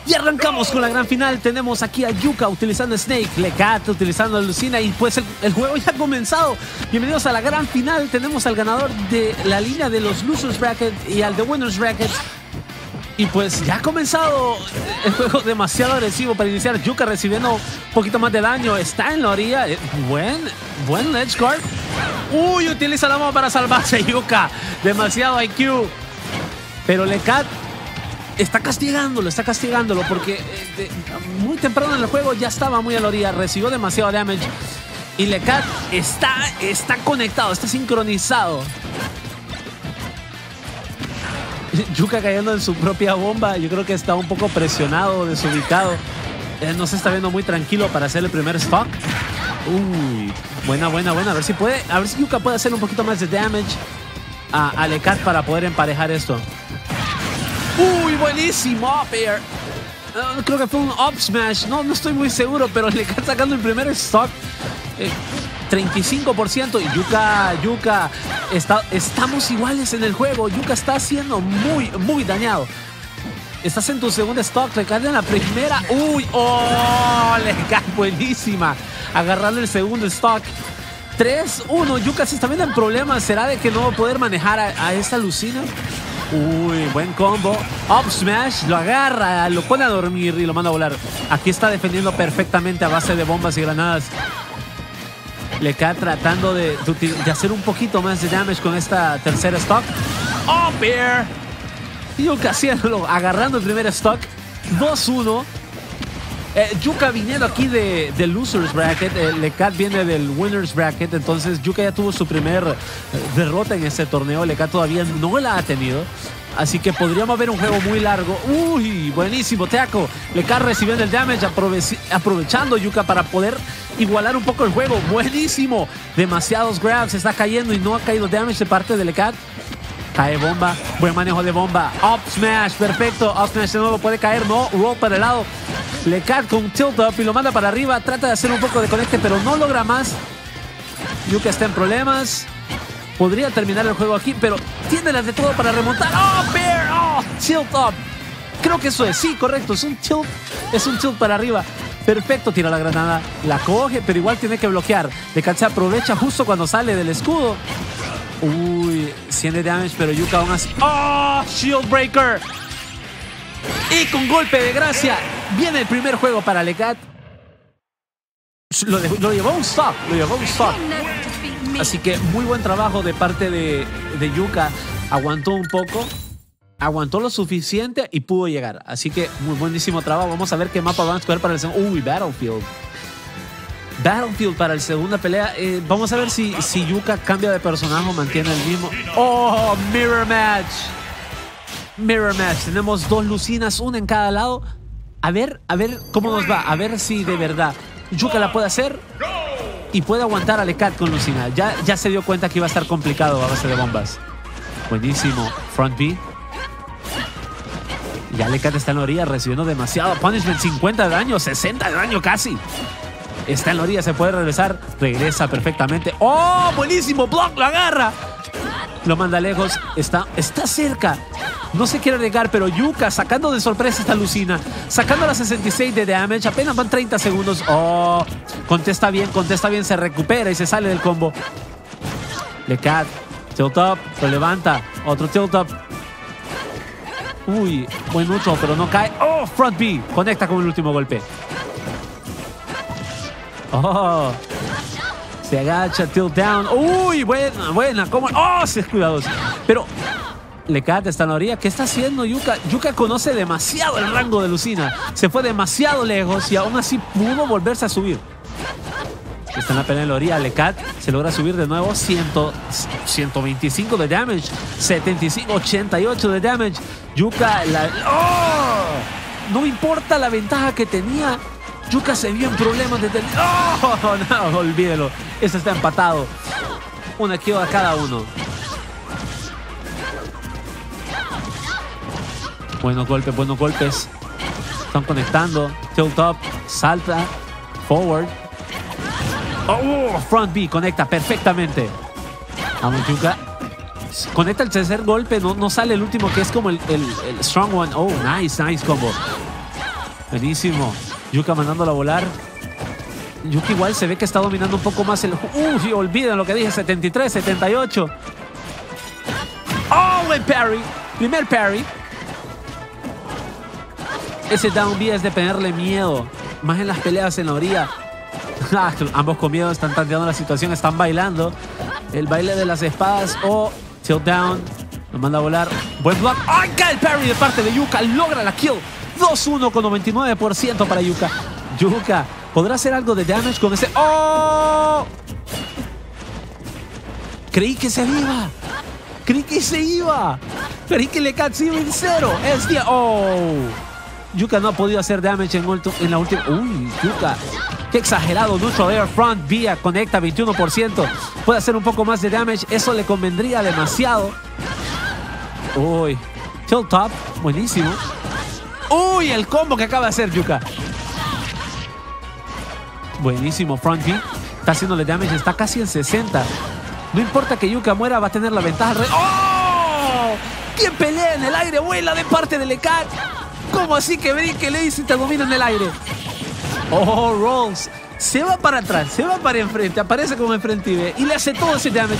Y arrancamos con la gran final. Tenemos aquí a Yuka utilizando Snake, Lecat utilizando Lucina y pues el juego ya ha comenzado. Bienvenidos a la gran final. Tenemos al ganador de la línea de los Losers Bracket y al de Winners Bracket. Y pues ya ha comenzado el juego demasiado agresivo para iniciar. Yuka recibiendo un poquito más de daño. Está en la orilla. Buen edge guard. Uy, utiliza la mano para salvarse Yuka. Demasiado IQ. Pero Lecat está castigándolo porque muy temprano en el juego ya estaba muy a la orilla, recibió demasiado damage y Lecat está conectado, está sincronizado. Yuka cayendo en su propia bomba, yo creo que está un poco presionado, desubicado. No se está viendo muy tranquilo para hacer el primer stock. Uy, buena. A ver si Yuka puede hacer un poquito más de damage a Lecat para poder emparejar esto. Uy, buenísimo up air. Creo que fue un up smash. No estoy muy seguro, pero le está sacando el primer stock. 35%. Y Yuka estamos iguales en el juego. Yuka está siendo muy dañado. Estás en tu segundo stock, le cae en la primera. Uy, le cae buenísima. Agarrando el segundo stock. 3-1. Yuka se está viendo en problemas. ¿Será de que no va a poder manejar a esta Lucina? Uy, buen combo. Up smash, lo agarra, lo pone a dormir y lo manda a volar. Aquí está defendiendo perfectamente a base de bombas y granadas. Le cae tratando de hacer un poquito más de damage con esta tercera stock. Up air. Yuka haciéndolo, agarrando el primer stock. 2-1. Yuka viniendo aquí del Losers Bracket. Lecat viene del Winners Bracket. Entonces Yuka ya tuvo su primer derrota en este torneo. Lecat todavía no la ha tenido. Así que podríamos ver un juego muy largo. Uy, buenísimo tackle. Lecat recibiendo el damage, aprovechando Yuka para poder igualar un poco el juego. Buenísimo. Demasiados grabs. Está cayendo y no ha caído damage de parte de Lecat. Cae bomba. Buen manejo de bomba. Up smash. Perfecto. Up smash de nuevo. Puede caer. No. Roll para el lado. Lecat con tilt up y lo manda para arriba. Trata de hacer un poco de conecte, pero no logra más. Yuka está en problemas. Podría terminar el juego aquí, pero tiene las de todo para remontar. ¡Oh, bear! ¡Oh, tilt up! Creo que eso es. Sí, correcto. Es un tilt para arriba. Perfecto. Tira la granada. La coge, pero igual tiene que bloquear. Lecat se aprovecha justo cuando sale del escudo. Uy, 100 de damage, pero Yuka aún así. ¡Oh! Shield Breaker. Y con golpe de gracia viene el primer juego para Lecat. Lo llevó a un stop. Así que muy buen trabajo de parte de Yuka. Aguantó un poco. Aguantó lo suficiente y pudo llegar. Así que muy buenísimo trabajo. Vamos a ver qué mapa van a escoger para el segundo. Uy, Battlefield para la segunda pelea. Vamos a ver si Yuka cambia de personaje o mantiene el mismo. ¡Oh! Mirror Match. Tenemos dos Lucinas, una en cada lado. A ver cómo nos va. A ver si de verdad Yuka la puede hacer y puede aguantar a Lecat con Lucina. Ya se dio cuenta que iba a estar complicado a base de bombas. Buenísimo. Front B. Ya Lecat está en la orilla recibiendo demasiado punishment. 50 de daño, 60 de daño casi. Está en la orilla, se puede regresar. Regresa perfectamente. ¡Oh! Buenísimo. Block, lo agarra. Lo manda lejos. Está cerca. No se quiere arriesgar, pero Yuka sacando de sorpresa esta Lucina. Sacando las 66 de damage. Apenas van 30 segundos. Oh, contesta bien. Se recupera y se sale del combo. Lecat. Tilt up. Lo levanta. Otro tilt up. Uy, buen neutral, pero no cae. Oh, front B. Conecta con el último golpe. Oh. Se agacha, tilt down. Uy, buena. ¿Cómo? Oh, sí, cuidadoso. Pero Lecat está en la orilla. ¿Qué está haciendo Yuka? Yuka conoce demasiado el rango de Lucina. Se fue demasiado lejos y aún así pudo volverse a subir. Está en la pelea en la orilla. Lecat se logra subir de nuevo. 125 de damage. 75, 88 de damage. Yuka, no importa la ventaja que tenía. Yuka se vio en problemas de no, olvídelo. Este está empatado. Una kill a cada uno. Buenos golpes. Están conectando. Tilt up. Salta. Forward. Oh, front B. Conecta perfectamente. Vamos, Yuka. Conecta el tercer golpe. No sale el último, que es como el strong one. Oh, nice combo. Buenísimo. Yuka mandándolo a volar. Yuka igual se ve que está dominando un poco más el... Uy, olviden lo que dije, 73, 78. ¡Oh, buen parry! Primer parry. Ese down B es de tenerle miedo. Más en las peleas en la orilla. Ambos con miedo están tanteando la situación, están bailando. El baile de las espadas. Oh, tilt down. Lo manda a volar. Buen block. ¡Ay, cae el parry de parte de Yuka! Logra la kill. 2-1 con 99% para Yuka. Yuka, ¿podrá hacer algo de damage con ese? ¡Oh! Creí que se iba. Creí que se iba. Creí que le iba en cero. ¡Oh! Yuka no ha podido hacer damage en la última. ¡Uy, Yuka! ¡Qué exagerado! Neutral Air Front vía conecta 21%. Puede hacer un poco más de damage. Eso le convendría demasiado. ¡Uy! Tilt top. Buenísimo. ¡Uy! El combo que acaba de hacer Yuka. Buenísimo. Front B. Está haciéndole damage. Está casi en 60. No importa que Yuka muera, va a tener la ventaja. ¡Oh! ¿Quién pelea en el aire? Vuela de parte de Lecat. ¿Cómo así que brinque le dice y te domina en el aire? Oh, Rolls. Se va para atrás, se va para enfrente. Aparece como enfrente y le hace todo ese damage.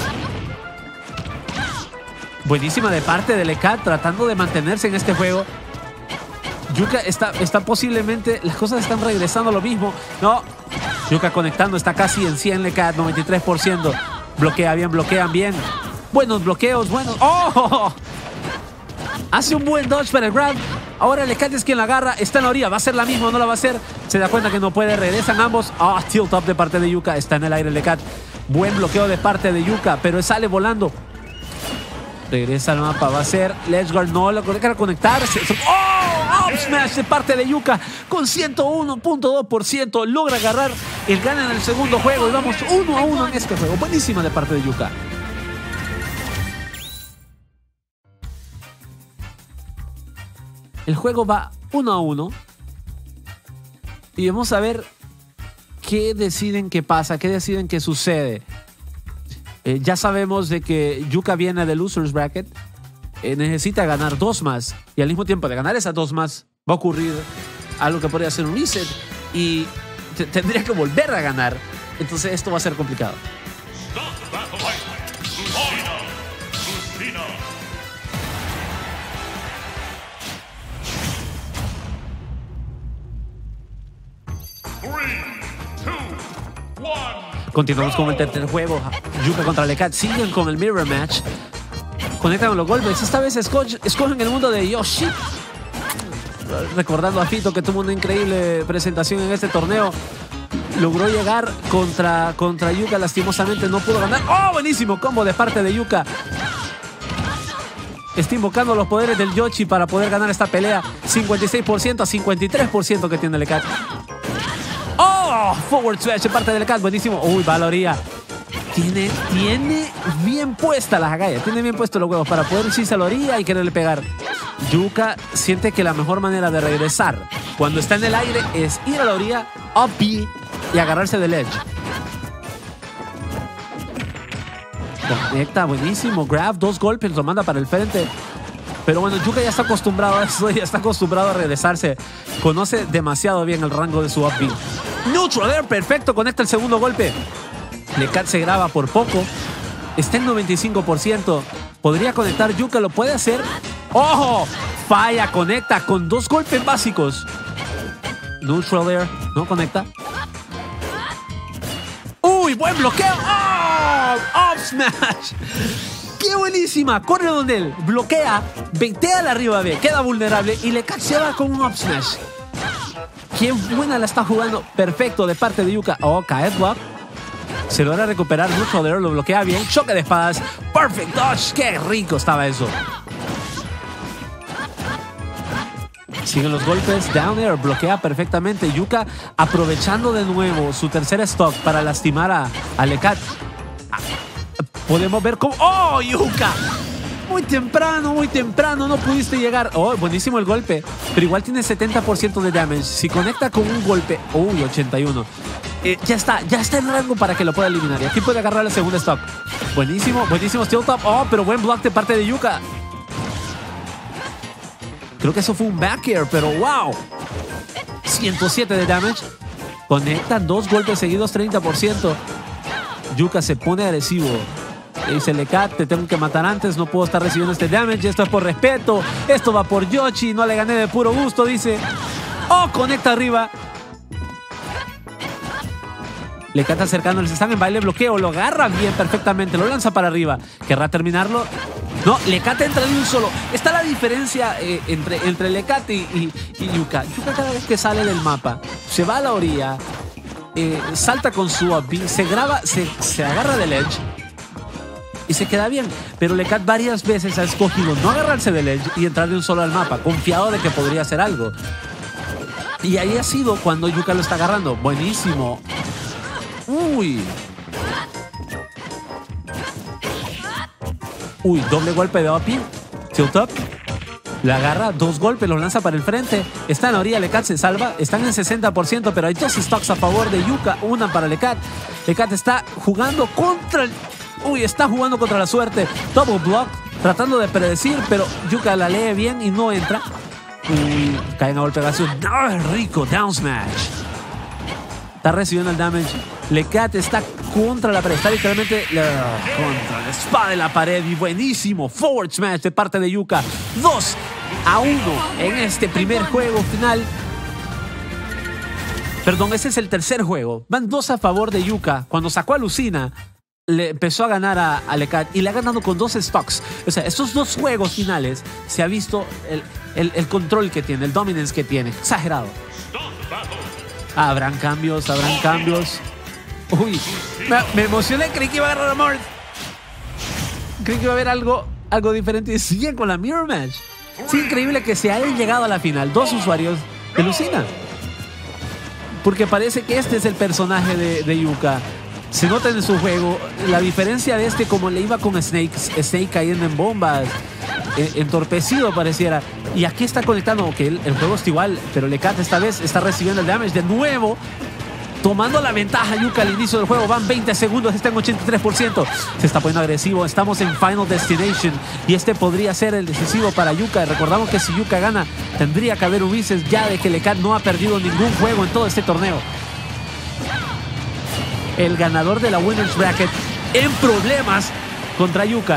Buenísima de parte de Lecat, tratando de mantenerse en este juego. Yuka está posiblemente... Las cosas están regresando a lo mismo. No. Yuka conectando, está casi en 100 Lecat, 93%. Bloquean bien. Buenos bloqueos, buenos... ¡Oh! Hace un buen dodge para el grab. Ahora Lecat es quien la agarra. Está en la orilla. ¿Va a ser la misma o no la va a hacer? Se da cuenta que no puede. Regresan ambos. Tilt up de parte de Yuka. Está en el aire Lecat. Buen bloqueo de parte de Yuka, pero sale volando. Regresa al mapa. Va a ser Ledgeguard. No lo logra conectarse. ¡Oh! Up smash de parte de Yuka. Con 101.2%. Logra agarrar el gana en el segundo juego. Y vamos 1-1 en este juego. Buenísima de parte de Yuka. El juego va 1-1. Y vamos a ver qué deciden que pasa, qué deciden que sucede. Ya sabemos de que Yuka viene de Losers Bracket. Necesita ganar 2 más. Y al mismo tiempo de ganar esas 2 más, va a ocurrir algo que podría ser un reset. Y tendría que volver a ganar. Entonces esto va a ser complicado. Continuamos con el tercer juego. Yuka contra Lecat. Siguen con el mirror match. Conectan los golpes. Esta vez escogen el mundo de Yoshi. Recordando a Fito, que tuvo una increíble presentación en este torneo. Logró llegar contra Yuka. Lastimosamente no pudo ganar. ¡Oh! Buenísimo combo de parte de Yuka. Está invocando los poderes del Yoshi para poder ganar esta pelea. 56% a 53% que tiene Lecat. ¡Oh! Forward smash de parte de Lecat. Buenísimo. Uy, Valoría. Tiene bien puesta las agallas. Tiene bien puestos los huevos para poder irse a la orilla y quererle pegar. Yuka siente que la mejor manera de regresar cuando está en el aire es ir a la orilla, up B y agarrarse del edge. Conecta, buenísimo. Grab, 2 golpes, lo manda para el frente. Pero bueno, Yuka ya está acostumbrado a eso, ya está acostumbrado a regresarse. Conoce demasiado bien el rango de su up B. Neutral Air, perfecto, conecta el segundo golpe. Lecat se graba por poco. Está en 95%. Podría conectar Yuka, lo puede hacer. ¡Ojo! Falla, conecta con 2 golpes básicos. Neutral Air, no conecta. ¡Uy! ¡Buen bloqueo! ¡Oh! ¡Up smash! ¡Qué buenísima! Corre donde él, bloquea, ventea la arriba B, queda vulnerable y Lecat se va con un up smash. ¡Qué buena la está jugando! Perfecto de parte de Yuka. ¡Oh! Cae block. Se logra recuperar. Neutral Air lo bloquea bien. Choque de espadas. Perfect dodge. ¡Qué rico estaba eso! Siguen los golpes. Down Air bloquea perfectamente. Yuka aprovechando de nuevo su tercer stock para lastimar a Lecat. Podemos ver cómo... ¡Oh, Yuka! Muy temprano no pudiste llegar. Oh, buenísimo el golpe. Pero igual tiene 70% de damage. Si conecta con un golpe... Uy, 81. Ya está en rango para que lo pueda eliminar. Y aquí puede agarrar el segundo stock. Buenísimo steel top. Oh, pero buen block de parte de Yuka. Creo que eso fue un back air, pero wow. 107 de damage. Conectan 2 golpes seguidos, 30%. Yuka se pone agresivo. Le dice Lekat, te tengo que matar antes, no puedo estar recibiendo este damage, esto es por respeto, esto va por Yoshi, no le gané de puro gusto, dice. Oh, conecta arriba. Lekat acercándose, están en baile bloqueo, lo agarra bien perfectamente, lo lanza para arriba. ¿Querrá terminarlo? No, Lekat entra de un solo. Está la diferencia entre Lekat y Yuka. Yuka cada vez que sale del mapa, se va a la orilla, salta con su up, se agarra del edge y se queda bien. Pero Lekat varias veces ha escogido no agarrarse del edge y entrar de un solo al mapa, confiado de que podría hacer algo. Y ahí ha sido cuando Yuka lo está agarrando. Buenísimo. Uy, doble golpe de OP. Tilt up. La agarra, 2 golpes, los lanza para el frente. Está en la orilla, Lekat se salva. Están en 60%, pero hay 2 stocks a favor de Yuka. Una para Lekat. Lekat está jugando contra el... está jugando contra la suerte. Double block, tratando de predecir, pero Yuka la lee bien y no entra. Caen a golpe de gaso. Rico, down smash. Está recibiendo el damage. Lekat está contra la pared. Está literalmente contra la espada de la pared. Y buenísimo forward smash de parte de Yuka. 2-1 en este primer juego final. Perdón, ese es el tercer juego. Van 2 a favor de Yuka. Cuando sacó a Lucina, le empezó a ganar a Lekat y le ha ganado con 2 stocks. O sea, estos 2 juegos finales se ha visto el control que tiene, el dominance que tiene. Exagerado. Habrán cambios. Me emocioné, creí que iba a agarrar a Mort. Creí que iba a haber algo diferente. Y siguen con la Mirror Match. Es increíble que se hayan llegado a la final 2 usuarios de Lucina. Porque parece que este es el personaje de Yuka. Se nota en su juego la diferencia de este, como le iba con Snake cayendo en bombas, entorpecido pareciera. Y aquí está conectando, que el juego está igual, pero Lekat esta vez está recibiendo el damage de nuevo, tomando la ventaja Yuka al inicio del juego. Van 20 segundos, está en 83%. Se está poniendo agresivo, estamos en Final Destination y este podría ser el decisivo para Yuka. Recordamos que si Yuka gana, tendría que haber un Ulises ya de que Lekat no ha perdido ningún juego en todo este torneo. El ganador de la Winners Bracket en problemas contra Yuka.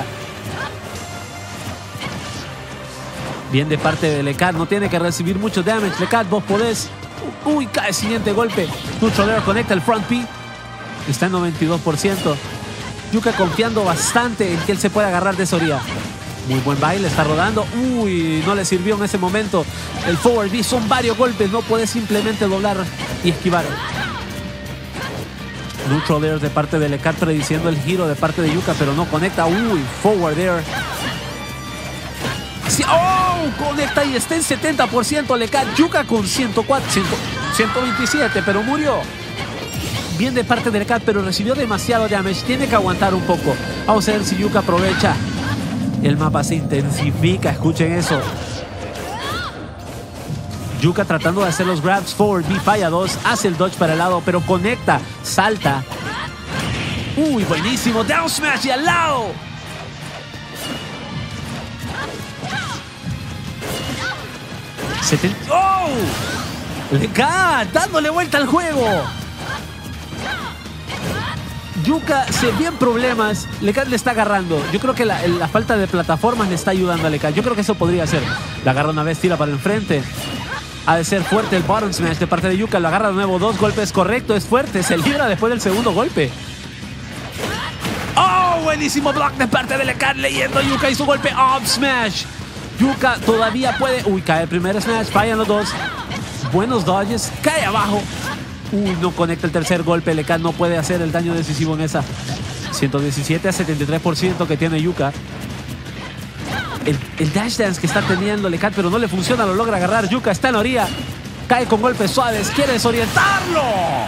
Bien de parte de Lekat, no tiene que recibir mucho damage. Lekat, vos podés. Cae el siguiente golpe. Neutral Air conecta el front P. Está en 92%. Yuka confiando bastante en que él se pueda agarrar de esa orilla. Muy buen baile, está rodando. No le sirvió en ese momento. El forward B son varios golpes. No puede simplemente doblar y esquivar. Neutral Air de parte de Lekat prediciendo el giro de parte de Yuka, pero no conecta. Forward Air. Sí, conecta y está en 70% Lekat. Yuka con 127, pero murió. Bien de parte de Lekat, pero recibió demasiado damage. Tiene que aguantar un poco. Vamos a ver si Yuka aprovecha. El mapa se intensifica, escuchen eso. Yuka tratando de hacer los grabs. Forward B falla 2, hace el dodge para el lado, pero conecta, salta. Buenísimo, down smash y al lado. Lekat dándole vuelta al juego. Yuka se ve en problemas. Lekat le está agarrando. Yo creo que la falta de plataformas le está ayudando a Lekat. Yo creo que eso podría ser. La agarra una vez, tira para el frente. Ha de ser fuerte el bottom smash de parte de Yuka. Lo agarra de nuevo, 2 golpes, correcto, es fuerte. Se libra después del segundo golpe. Buenísimo block de parte de Lekat, leyendo Yuka y su golpe up smash. Yuka todavía puede. Cae el primer smash, fallan los 2. Buenos dodges, cae abajo. No conecta el tercer golpe. Lekat no puede hacer el daño decisivo en esa. 117 a 73% que tiene Yuka. El dash dance que está teniendo Lekat, pero no le funciona, lo logra agarrar. Yuka está en la orilla, cae con golpes suaves, quiere desorientarlo.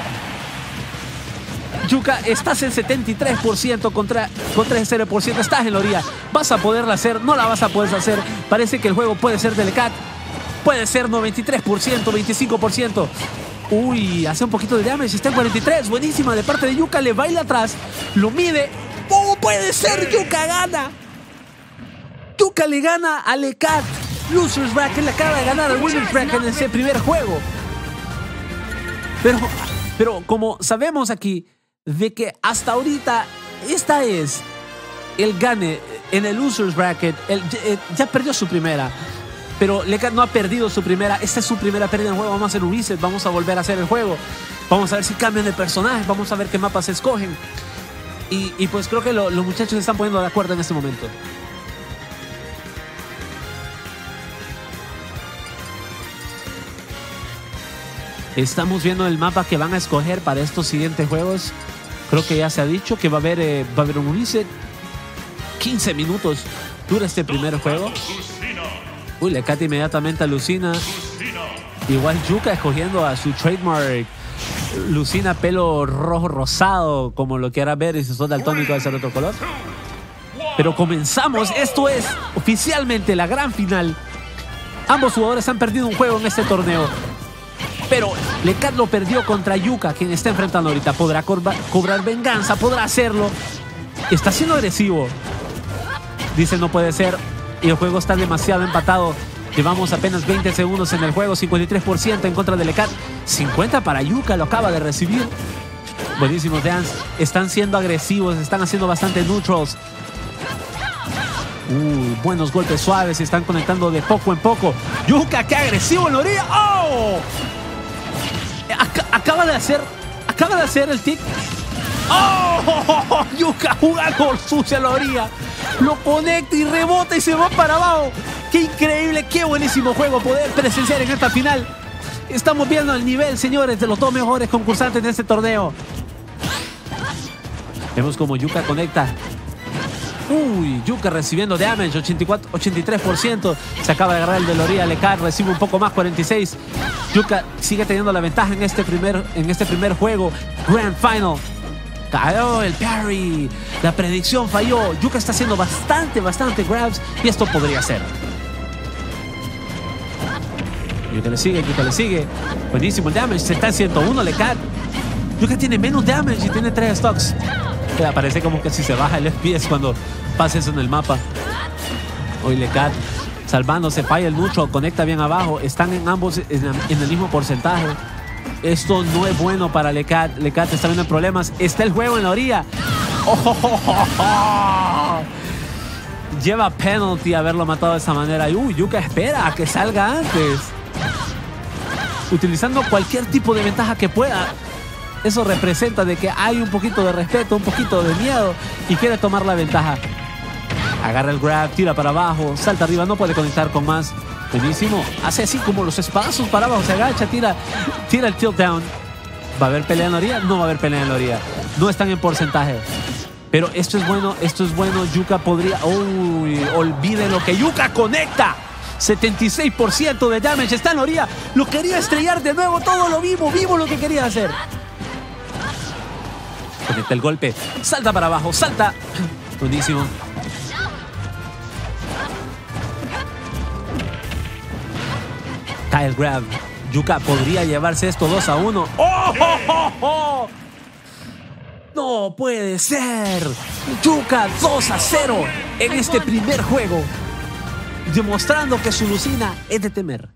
Yuka, estás en 73% contra ese 0%, estás en la orilla. ¿Vas a poderla hacer? No la vas a poder hacer. Parece que el juego puede ser de Lekat. Puede ser 93%, 25%. Hace un poquito de damage, está en 43. Buenísima de parte de Yuka, le baila atrás, lo mide. Puede ser, Yuka gana. Yuka le gana a Lekat. Losers Bracket le acaba de ganar al Winners Bracket en ese primer juego. Pero como sabemos aquí de que hasta ahorita esta es el gane en el losers bracket, ya perdió su primera. Pero Lekat no ha perdido su primera. Esta es su primera pérdida en el juego. Vamos a hacer un reset. Vamos a volver a hacer el juego. Vamos a ver si cambian de personaje. Vamos a ver qué mapas se escogen. Y pues creo que los muchachos se están poniendo de acuerdo en este momento. Estamos viendo el mapa que van a escoger para estos siguientes juegos. Creo que ya se ha dicho que va a haber un reset. 15 minutos dura este primer juego. Uy, Lekat inmediatamente alucina. Igual Yuka escogiendo a su trademark Lucina, pelo rojo rosado, como lo quiera ver, y si sos daltónico de ser otro color. Pero comenzamos. Esto es oficialmente la gran final. Ambos jugadores han perdido un juego en este torneo. Pero Lekat lo perdió contra Yuka, quien está enfrentando ahorita. Podrá cobrar venganza, podrá hacerlo. Está siendo agresivo. Dice no puede ser. Y el juego está demasiado empatado. Llevamos apenas 20 segundos en el juego. 53% en contra de Lekat. 50 para Yuka, lo acaba de recibir. Buenísimos dance. Están siendo agresivos, están haciendo bastante neutrals. Buenos golpes suaves. Se están conectando de poco en poco. Yuka, qué agresivo en la orilla. ¡Oh! Acaba de hacer el tic. ¡Oh! Yuka jugando sucia a la orilla. Lo conecta y rebota y se va para abajo. ¡Qué increíble! ¡Qué buenísimo juego poder presenciar en esta final! Estamos viendo el nivel, señores, de los dos mejores concursantes de este torneo. Vemos como Yuka conecta. Yuka recibiendo damage, 83%. Se acaba de agarrar el de la orilla. Lekat recibe un poco más, 46%. Yuka sigue teniendo la ventaja en este primer juego. Grand Final. Cayó el parry. La predicción falló. Yuka está haciendo bastante grabs. Y esto podría ser. Yuka le sigue. Buenísimo el damage. Se está en 101 Lekat. Yuka tiene menos damage y tiene 3 stocks. Parece como que si se baja el FPS cuando pasa eso en el mapa. Hoy Lekat salvándose, falla el neutral, conecta bien abajo. Están en ambos en el mismo porcentaje. Esto no es bueno para Lekat. Lekat está viendo problemas. Está el juego en la orilla. Lleva penalty haberlo matado de esa manera. Yuka espera a que salga antes. Utilizando cualquier tipo de ventaja que pueda. Eso representa de que hay un poquito de respeto, un poquito de miedo y quiere tomar la ventaja. Agarra el grab, tira para abajo, salta arriba, no puede conectar con más. Buenísimo. Hace así como los espadazos para abajo, se agacha, tira el tilt down. ¿Va a haber pelea en la orilla? No va a haber pelea en la orilla. No están en porcentaje. Pero esto es bueno. Yuka podría... olviden lo que Yuka conecta. 76% de damage, está en la orilla. Lo quería estrellar de nuevo, todo lo vimos lo que quería hacer. Conecta el golpe, salta para abajo, salta. Buenísimo. Cae el grab. Yuka podría llevarse esto 2-1. ¡Oh! No puede ser. Yuka 2-0 en este primer juego, demostrando que su Lucina es de temer.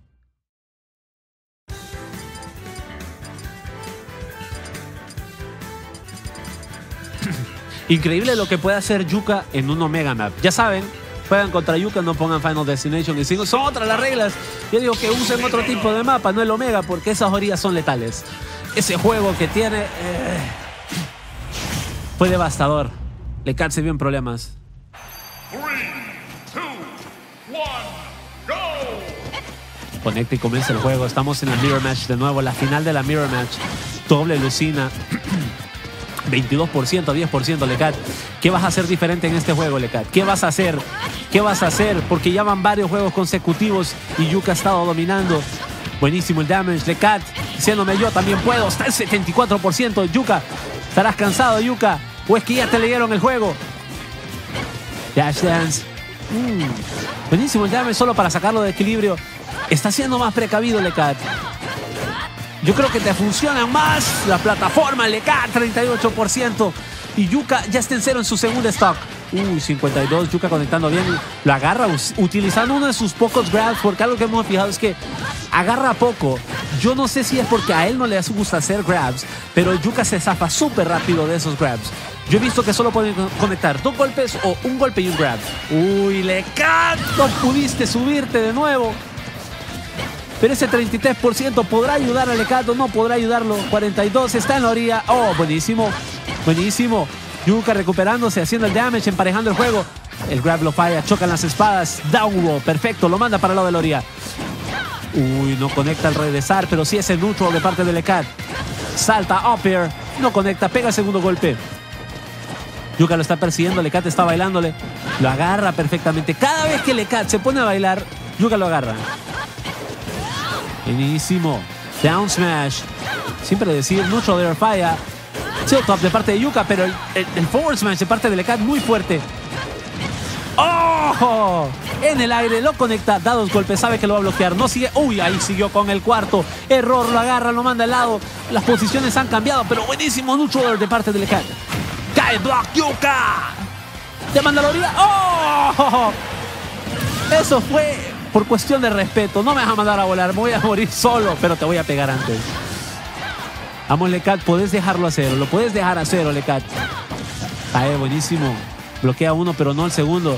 Increíble lo que puede hacer Yuka en un Omega Map. Ya saben, juegan contra Yuka, no pongan Final Destination. Y si no, son otras las reglas. Yo digo que usen otro tipo de mapa, no el Omega, porque esas orillas son letales. Ese juego que tiene fue devastador. Lekat se vio en problemas. 3, 2, 1, go. Conecta y comienza el juego. Estamos en el Mirror Match de nuevo, la final de la Mirror Match. Doble Lucina. 22%, 10% Lekat. ¿Qué vas a hacer diferente en este juego, Lekat? ¿Qué vas a hacer? Porque ya van varios juegos consecutivos y Yuka ha estado dominando. Buenísimo el damage. Lekat diciéndome yo también puedo. Está el 74%. Yuka, ¿estarás cansado, Yuka? ¿O es que ya te leyeron el juego? Dash dance. Buenísimo el damage solo para sacarlo de equilibrio. Está siendo más precavido Lekat. Yo creo que te funciona más la plataforma. Lekat 38%. Y Yuka ya está en 0 en su segundo stock. 52. Yuka conectando bien. Lo agarra utilizando uno de sus pocos grabs. Porque algo que hemos fijado es que agarra poco. Yo no sé si es porque a él no le gusta hacer grabs, pero Yuka se zafa súper rápido de esos grabs. Yo he visto que solo pueden conectar 2 golpes o un golpe y un grab. Uy, Lecat, no pudiste subirte de nuevo. Pero ese 33% podrá ayudar a Lecat o no podrá ayudarlo. 42 está en la orilla. Oh, buenísimo, buenísimo. Yuka recuperándose, haciendo el damage, emparejando el juego. El grab lo falla, chocan las espadas. Down roll, perfecto, lo manda para el lado de la orilla. Uy, no conecta al regresar, pero sí es el neutral de parte de Lecat. Salta, up air, no conecta, pega el segundo golpe. Yuka lo está persiguiendo, Lecat está bailándole. Lo agarra perfectamente. Cada vez que Lecat se pone a bailar, Yuka lo agarra. Buenísimo. Down smash. Siempre decir neutral air falla. Tilt up de parte de Yuka, pero el forward smash de parte de Lecat muy fuerte. ¡Oh! En el aire, lo conecta, da 2 golpes, sabe que lo va a bloquear, no sigue. Uy, ahí siguió con el cuarto. Error, lo agarra, lo manda al lado. Las posiciones han cambiado, pero buenísimo neutral de parte de Lecat. Cae block, Yuka. De Mandalorian. ¡Oh! Eso fue por cuestión de respeto. No me vas a mandar a volar, me voy a morir solo, pero te voy a pegar antes. Vamos, Lecat, puedes dejarlo a cero. Lo puedes dejar a cero, Lecat. Cae, buenísimo. Bloquea uno, pero no el segundo.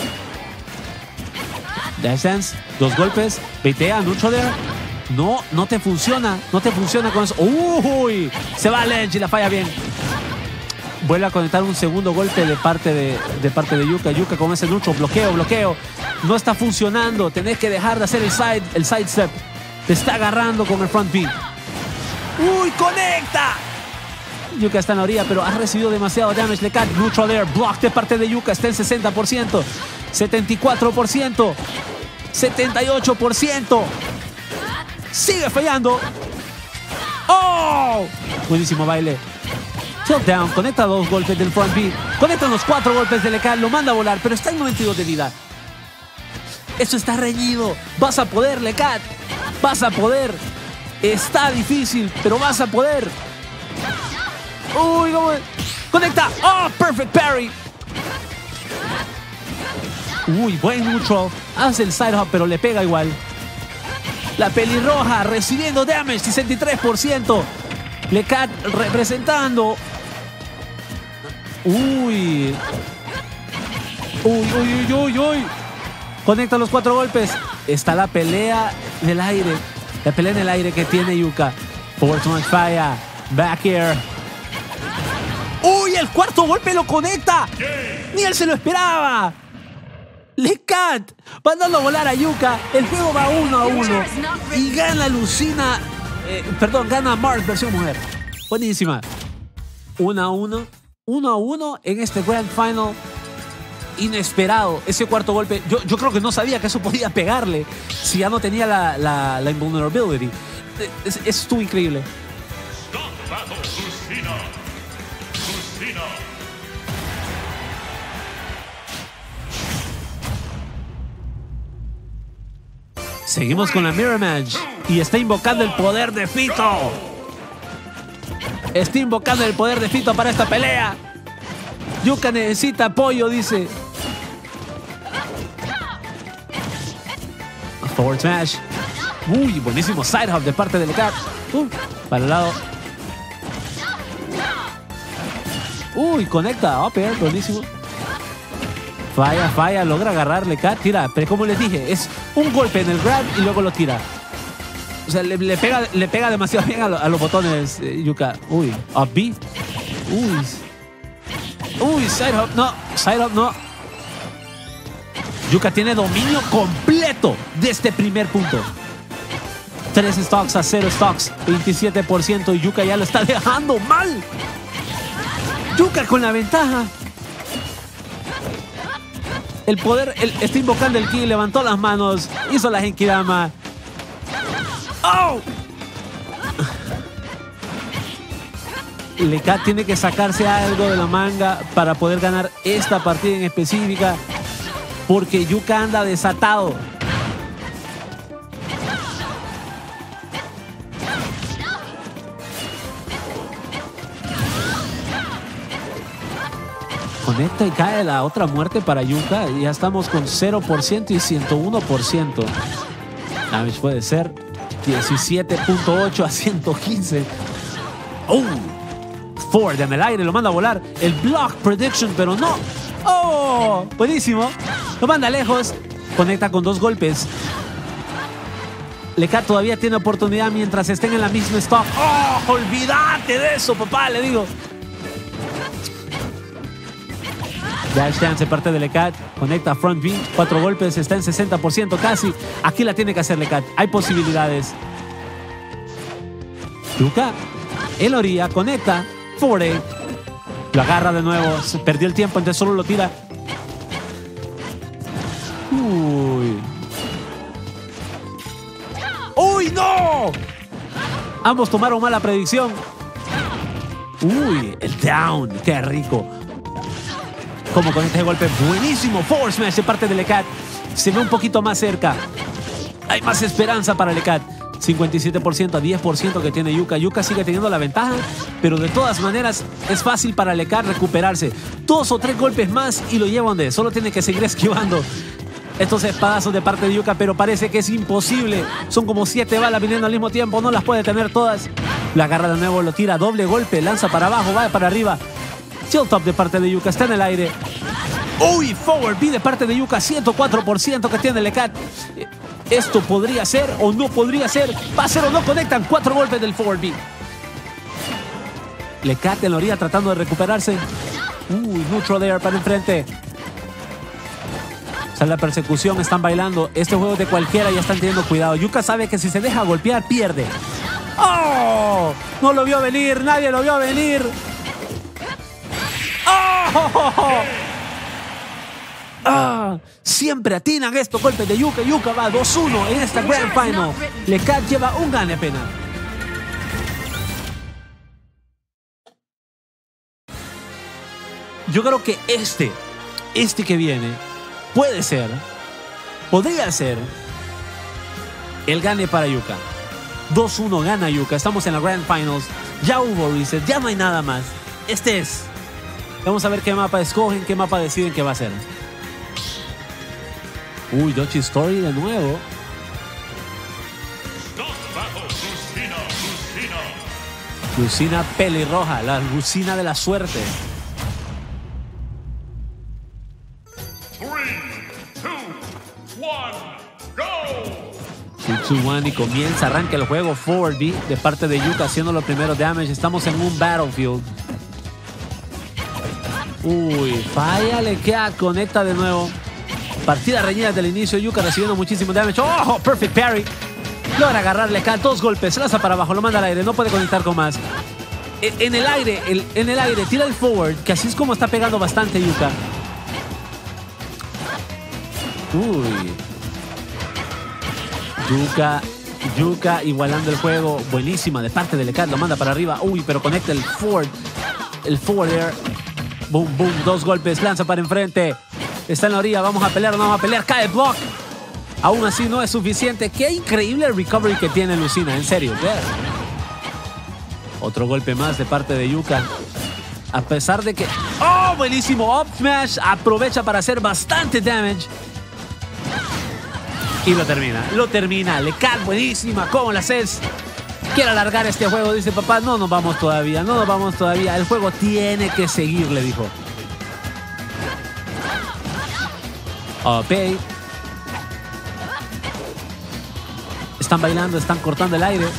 Dash dance, 2 golpes. Baitea, neutral air. No te funciona. No te funciona con eso. ¡Uy! Se va al edge y la falla bien. Vuelve a conectar un segundo golpe de parte de Yuka. Yuka con ese neutral. Bloqueo. No está funcionando. Tenés que dejar de hacer el side step. Te está agarrando con el front beat. ¡Uy! ¡Conecta! Yuka está en la orilla, pero ha recibido demasiado damage. Lecat, neutral air, block de parte de Yuka. Está en 60%, 74%, 78%. Sigue fallando. ¡Oh! Buenísimo baile. Tilt down, conecta 2 golpes del front beat. Conecta los 4 golpes de Lecat, lo manda a volar, pero está en 92 de vida. Eso está reñido. Vas a poder, Lecat. Vas a poder. Está difícil, pero vas a poder. Uy, ¿cómo? Conecta. Oh, perfect parry. Uy, buen neutral. Hace el side hop, pero le pega igual. La pelirroja recibiendo damage, 63%. Lecat representando. Uy. Uy. Conecta los 4 golpes. Está la pelea en el aire. La pelea en el aire que tiene Yuka. Forward smash falla. Back air. ¡Uy! El 4º golpe lo conecta. Ni él se lo esperaba. Lecat mandando a volar a Yuka. El juego va 1-1. Y gana Lucina. Gana Mars versión mujer. Buenísima. 1-1. 1-1 en este Grand Final. Inesperado. Ese 4º golpe. Yo creo que no sabía que eso podía pegarle. Si ya no tenía la invulnerability. Eso estuvo increíble. Seguimos con la Mirror Match. Y está invocando el poder de Fito. Está invocando el poder de Fito para esta pelea. Yuka necesita apoyo, dice. Forward smash. Uy, buenísimo side hop de parte de Lecat. Para el lado. Uy, conecta. Up air, buenísimo. Falla, logra agarrar Lecat, tira, pero como les dije, es un golpe en el grab y luego lo tira. O sea, le pega demasiado bien a los botones, Yuka. Uy, up B. Uy, side hop no. Yuka tiene dominio completo de este primer punto. 3 stocks a 0 stocks, 27%, y Yuka ya lo está dejando mal. Yuka con la ventaja. El poder, está invocando el ki, levantó las manos, hizo la Genkidama. ¡Oh! Lecat tiene que sacarse algo de la manga para poder ganar esta partida en específica, porque Yuka anda desatado. Conecta y cae la otra muerte para Yuka. Ya estamos con 0% y 101%. Damage puede ser. 17.8 a 115. Ford en el aire, lo manda a volar. El block prediction, pero no. ¡Oh! Buenísimo. Lo manda lejos. Conecta con 2 golpes. Le-Cat todavía tiene oportunidad mientras estén en la misma stock. ¡Oh! Olvídate de eso, papá, le digo. Dash Dance de parte de Le-Cat. Conecta front B. 4 golpes. Está en 60% casi. Aquí la tiene que hacer Le-Cat. Hay posibilidades. Yuka. El orilla. Conecta. Forward A. Lo agarra de nuevo. Se perdió el tiempo. Entonces solo lo tira. ¡Uy, no! Ambos tomaron mala predicción. El down. ¡Qué rico! Como con este golpe buenísimo. Forward smash de parte de Le-Cat. Se ve un poquito más cerca. Hay más esperanza para Le-Cat. 57% a 10% que tiene Yuka. Yuka sigue teniendo la ventaja, pero de todas maneras es fácil para Le-Cat recuperarse. 2 o 3 golpes más y lo lleva donde solo tiene que seguir esquivando estos espadazos de parte de Yuka, pero parece que es imposible. Son como 7 balas viniendo al mismo tiempo. No las puede tener todas. La agarra de nuevo, lo tira, doble golpe, lanza para abajo, va para arriba. Chill top de parte de Yuka, está en el aire. Forward B de parte de Yuka, 104% que tiene Le-Cat. Esto podría ser o no podría ser. Va a ser o no, conectan 4 golpes del forward B. Le-Cat en la orilla tratando de recuperarse. Neutral air para enfrente. Sale la persecución, están bailando. Este juego de cualquiera, ya están teniendo cuidado. Yuka sabe que si se deja golpear, pierde. ¡Oh! No lo vio venir, nadie lo vio venir. Siempre atinan estos golpes de Yuka. Yuka va 2-1 en esta Grand Final. Le-Cat lleva un gane apenas. Yo creo que este que viene podría ser el gane para Yuka. 2-1 gana Yuka. Estamos en la Grand Finals. Ya hubo reset, ya no hay nada más. Este es. Vamos a ver qué mapa escogen, qué mapa deciden que va a ser. Dodgy Story de nuevo. Lucina pelirroja, la Lucina de la suerte. 3, 2, 1, go! 3, 2, 1 y comienza, arranca el juego. Forward B de parte de Yuka haciendo los primeros damage. Estamos en un battlefield. Falla, Le-Cat, conecta de nuevo. Partida reñida desde el inicio. Yuka recibiendo muchísimo damage. Perfect parry. Logra agarrar Le-Cat, 2 golpes. Se lanza para abajo, lo manda al aire. No puede conectar con más. En el aire, tira el forward, que así es como está pegando bastante Yuka. Yuka igualando el juego. Buenísima de parte de Le-Cat. Lo manda para arriba. Pero conecta el forward. El forward air. Boom, boom. 2 golpes. Lanza para enfrente. Está en la orilla. Vamos a pelear, no vamos a pelear. Cae el block. Aún así no es suficiente. Qué increíble el recovery que tiene Lucina. En serio. Otro golpe más de parte de Yuka. A pesar de que... buenísimo. Up smash. Aprovecha para hacer bastante damage. Y lo termina. Le-Cat, buenísima. ¿Cómo la haces? Quiere alargar este juego. Dice papá, no nos vamos todavía. El juego tiene que seguir, le dijo. Están bailando, están cortando el aire.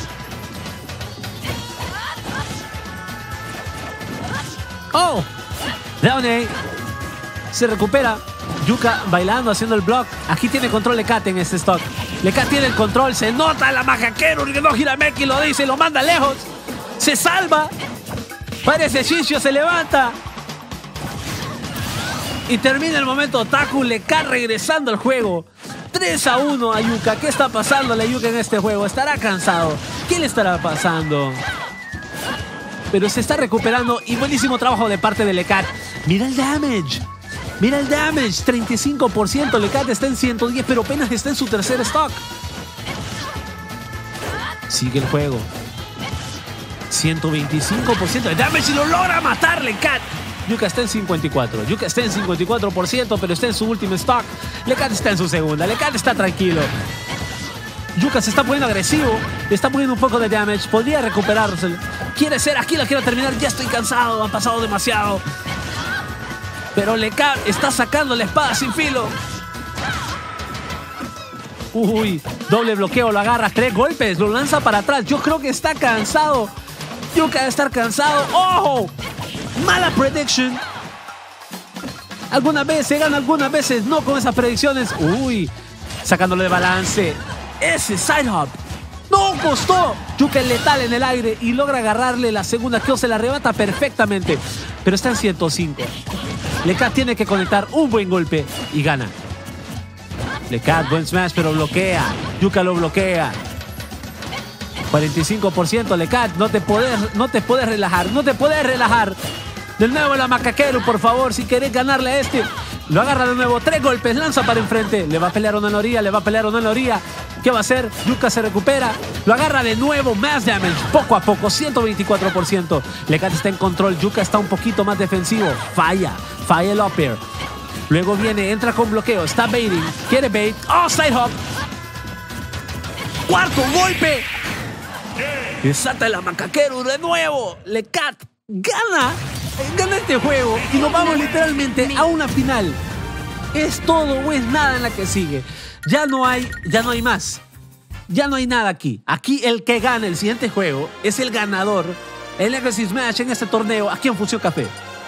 Down A. Se recupera. Yuka bailando, haciendo el block. Aquí tiene control Le-Cat en este stock. Le-Cat tiene el control. Se nota la Majaquero. No Hirameki lo dice. Lo manda lejos. Se salva. Parece Shishio. Se levanta. Y termina el momento otaku. Le-Cat regresando al juego. 3-1 a Yuka. ¿Qué está pasándole a Yuka en este juego? ¿Estará cansado? ¿Qué le estará pasando? Pero se está recuperando. Y buenísimo trabajo de parte de Le-Cat. Mira el damage. 35%. Le-Cat está en 110, pero apenas está en su tercer stock. Sigue el juego. 125% de damage y lo logra matar Le-Cat. Yuka está en 54. Yuka está en 54%, pero está en su último stock. Le-Cat está en su segunda. Le-Cat está tranquilo. Yuka se está poniendo agresivo. está poniendo un poco de damage. Podría recuperarse. Quiere ser aquí, la quiero terminar. Ya estoy cansado, ha pasado demasiado. Pero Lecat está sacando la espada sin filo. Uy, doble bloqueo, lo agarra, 3 golpes, lo lanza para atrás. Yo creo que está cansado. Yuka debe estar cansado. ¡Oh! Mala prediction. Algunas veces gana, algunas veces no con esas predicciones. Uy, sacándole de balance. Ese side hop no costó. Yuka es letal en el aire y logra agarrarle la segunda kill. Se la arrebata perfectamente. Pero está en 105. Lecat tiene que conectar un buen golpe y gana. Lecat, buen smash, pero bloquea. Yuka lo bloquea. 45%, Lecat, no te puedes relajar, no te puedes relajar. De nuevo la Macaquero, por favor, si querés ganarle a este. Lo agarra de nuevo, 3 golpes, lanza para enfrente. Le va a pelear uno en la orilla, le va a pelear uno en la orilla. ¿Qué va a hacer? Yuka se recupera, lo agarra de nuevo, más damage, poco a poco, 124%. Lecat está en control, Yuka está un poquito más defensivo. Falla el up air. Luego viene, entra con bloqueo, está baiting, quiere bait. ¡Oh, side hop! ¡Cuarto golpe! Desata la Macaquero de nuevo. Lecat gana este juego y nos vamos literalmente a una final. Es todo o es nada en la que sigue. Ya no hay más. Ya no hay nada aquí. Aquí el que gana el siguiente juego es el ganador. El Legacy Smash en este torneo aquí en Fusión Café.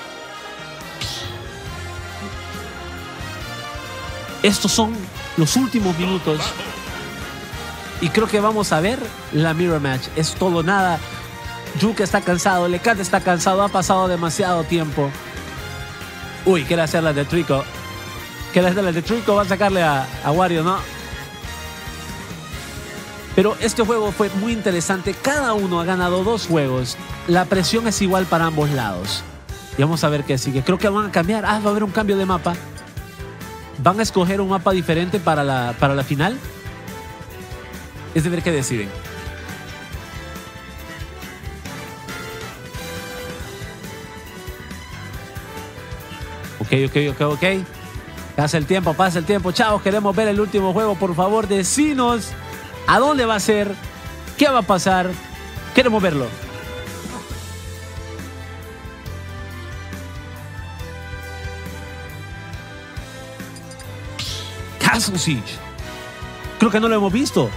Estos son los últimos minutos. Y creo que vamos a ver la Mirror Match. Es todo o nada. Yuka está cansado, Lecat está cansado, ha pasado demasiado tiempo. Uy, quiere hacer la de Trico. Quiere hacer la de Trico, va a sacarle a Wario, ¿no? Pero este juego fue muy interesante. Cada uno ha ganado 2 juegos. La presión es igual para ambos lados. Y vamos a ver qué sigue. Creo que van a cambiar. Va a haber un cambio de mapa. Van a escoger un mapa diferente para la final. Es de ver qué deciden. Ok. Pasa el tiempo, chavos. Queremos ver el último juego. Por favor, decinos a dónde va a ser, qué va a pasar. Queremos verlo. Castle Siege. Creo que no lo hemos visto.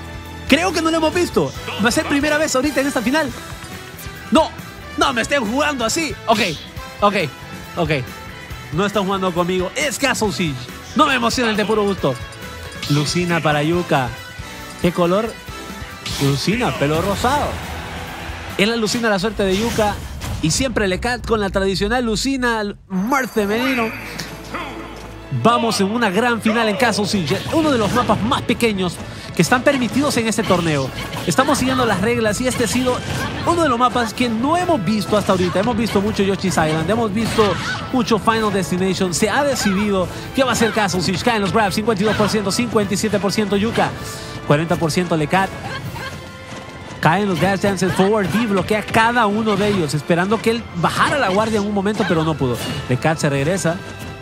Va a ser primera vez ahorita en esta final. No me estén jugando así. Ok. No están jugando conmigo. Es Castle Siege. No me emocionen de puro gusto. Lucina para Yuka. ¿Qué color? Lucina, pelo rosado. Es la Lucina la suerte de Yuka. Y siempre Lecat con la tradicional Lucina Marth femenino. Vamos en una gran final en Castle Siege. Uno de los mapas más pequeños que están permitidos en este torneo. Estamos siguiendo las reglas y este ha sido uno de los mapas que no hemos visto hasta ahorita. Hemos visto mucho Yoshi's Island, hemos visto mucho Final Destination. Se ha decidido que va a ser Castle Siege. Caen los grabs, 52%, 57% Yuka, 40% Lecat. Caen los Gas Dances Forward B, bloquea cada uno de ellos, esperando que él bajara la guardia en un momento, pero no pudo. Lecat se regresa.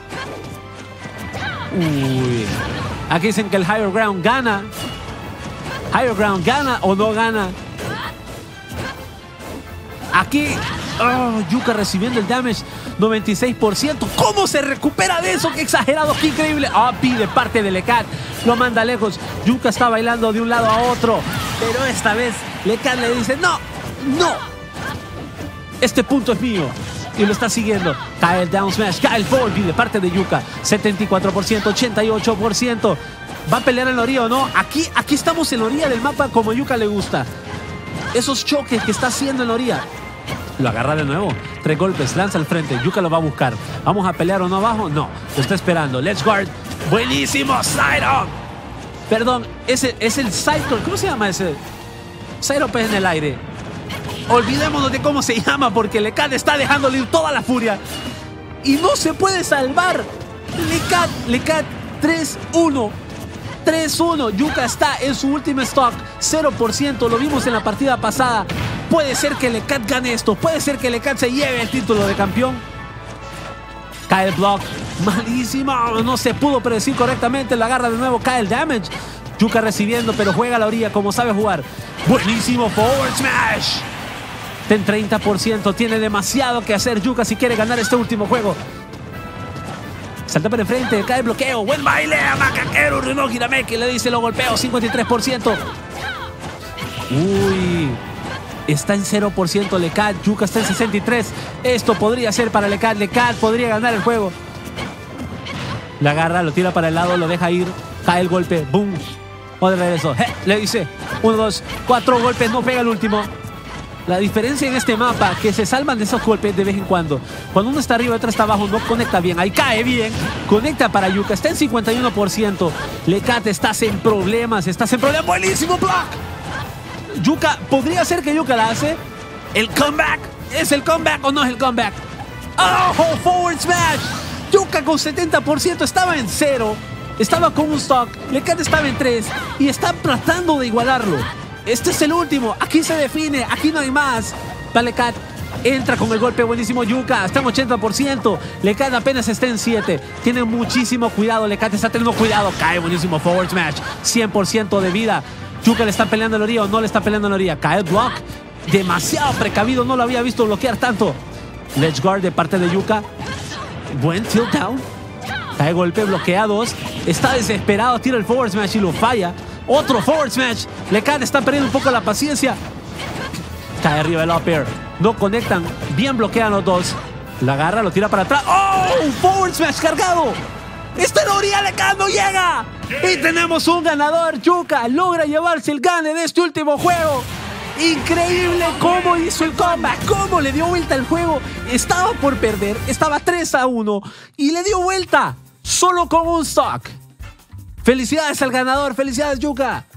Uy. Aquí dicen que el Higher Ground gana. Higher Ground gana o no gana. Aquí Yuka recibiendo el damage, 96%. ¿Cómo se recupera de eso? ¡Qué exagerado! ¡Qué increíble! De parte de Lecat. Lo manda lejos. Yuka está bailando de un lado a otro. Pero esta vez Lecat le dice no. Este punto es mío. Y lo está siguiendo. Cae el down smash, cae el forward de parte de Yuka. 74%, 88%. ¿Va a pelear en la orilla o no? Aquí estamos en la orilla del mapa como a Yuka le gusta. Esos choques que está haciendo en la orilla. Lo agarra de nuevo. 3 golpes, lanza al frente. Yuka lo va a buscar. ¿Vamos a pelear o no abajo? No. Lo está esperando. Let's guard. Buenísimo. Side up. Perdón, ese es el side up. ¿Cómo se llama ese? Side up es en el aire. Olvidémonos de cómo se llama porque Lecat está dejándole ir toda la furia. Y no se puede salvar. Lecat 3-1. 3-1. Yuka está en su último stock. 0%. Lo vimos en la partida pasada. Puede ser que Lecat gane esto. Puede ser que Lecat se lleve el título de campeón. Cae el block. Malísimo. No se pudo predecir correctamente. La agarra de nuevo. Cae el damage. Yuka recibiendo, pero juega a la orilla como sabe jugar. Buenísimo forward smash. Ten 30%. Tiene demasiado que hacer Yuka si quiere ganar este último juego. Salta para enfrente, cae el bloqueo. Buen baile a Macaquero. Rino Hirameki le dice lo golpeo. 53%. Uy. Está en 0% Lecat. Yuka está en 63%. Esto podría ser para Lecat. Lecat podría ganar el juego. La agarra, lo tira para el lado, lo deja ir. Cae el golpe. Boom. O de regreso. Le dice 1, 2, 4 golpes. No pega el último. La diferencia en este mapa, que se salvan de esos golpes de vez en cuando. Cuando uno está arriba y otro está abajo, no conecta bien. Ahí cae bien. Conecta para Yuka. Está en 51%. Lecat, estás en problemas. Estás en problemas. Buenísimo block. Yuka, podría ser que Yuka la hace. El comeback. ¿Es el comeback o no es el comeback? ¡Oh! Forward smash. Yuka con 70%. Estaba en 0. Estaba con un stock. Lecat estaba en 3. Y está tratando de igualarlo. Este es el último. Aquí se define. Aquí no hay más. Lecat entra con el golpe buenísimo. Yuka está en 80%. Lecat apenas está en 7. Tiene muchísimo cuidado. Lecat está teniendo cuidado. Cae buenísimo forward smash. 100% de vida. Yuka le está peleando en la orilla o no le está peleando en la orilla. Cae el block. Demasiado precavido. No lo había visto bloquear tanto. Ledge guard de parte de Yuka. Buen tilt down. Cae golpe. Bloquea 2. Está desesperado. Tira el forward smash y lo falla. Otro forward smash. Lecat está perdiendo un poco la paciencia. Cae arriba el up air. No conectan. Bien bloquean los dos. La agarra, lo tira para atrás. ¡Oh! Forward smash cargado. ¡Esta orilla Lecat no llega! Y tenemos un ganador. Yuka logra llevarse el gane de este último juego. Increíble cómo hizo el comeback. Cómo le dio vuelta al juego. Estaba por perder. Estaba 3-1. Y le dio vuelta. Solo con un stock. Felicidades al ganador, felicidades Yuka.